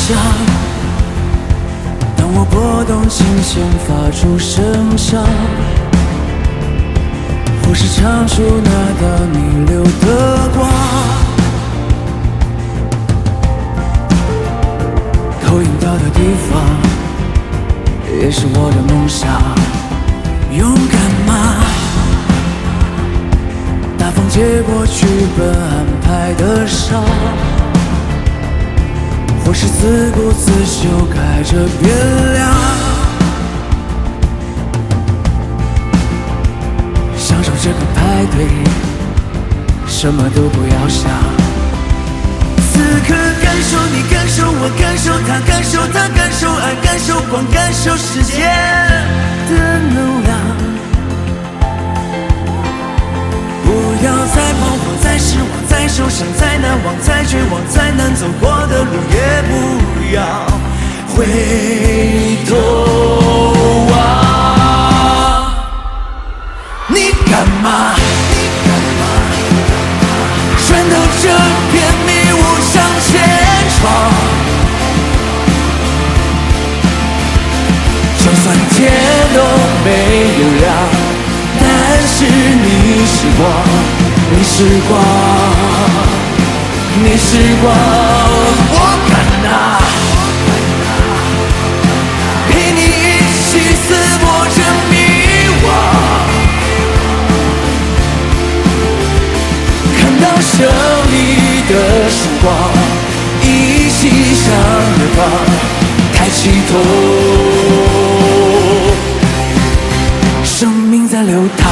响，当我拨动琴弦发出声响，或是唱出那道逆流的光，投影到的地方也是我的梦想。勇敢吗？大风接过剧本安排的伤，或是自顾自修改着变量，享受这个派对，什么都不要想。此刻感受你，感受我，感受他，感受他，感受爱，感受光，感受时间的能量。不要再彷徨，再失望，再受伤，再难忘，再绝望，再难走过的路也不要回头望。你干嘛？穿透这片迷雾向前闯，就算天都没有亮，但是你是光，你是光，你是光，我敢拿，陪你一起撕破这迷惘，看到胜利的曙光，一起向远方抬起头。生命在流淌，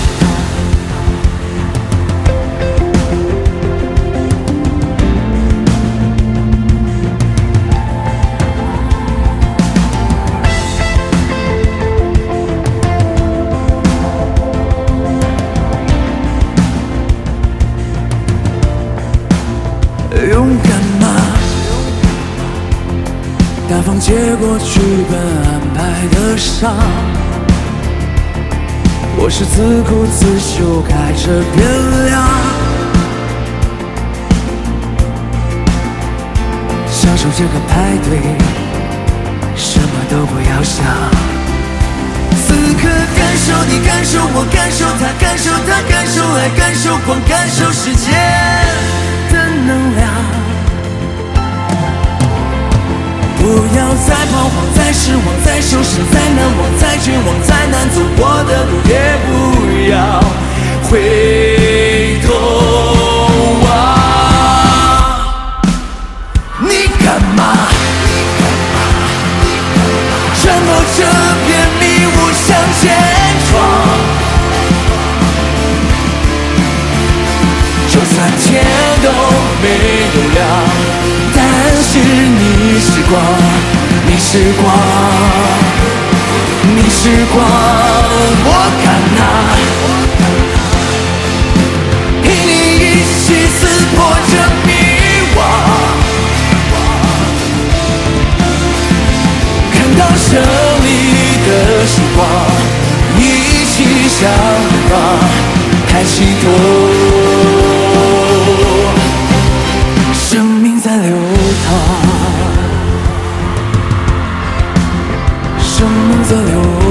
勇敢吗？大风接过剧本安排的伤，我是自顾自修改着变量，享受这个派对，什么都不要想。此刻感受你，感受我，感受他，感受他，感受爱，感受光，感受时间的能量。不要再彷徨，再失望，再受伤，再难忘，再绝望，再难走过的路也不要回头望。你干嘛？穿过这片迷雾向前闯，就算天都没有亮，但是你是光，你是光，你是光，我敢拿，陪你一起撕破这迷惘，看到胜利的曙光，一起向远方抬起头。生命在流淌，生命在流淌。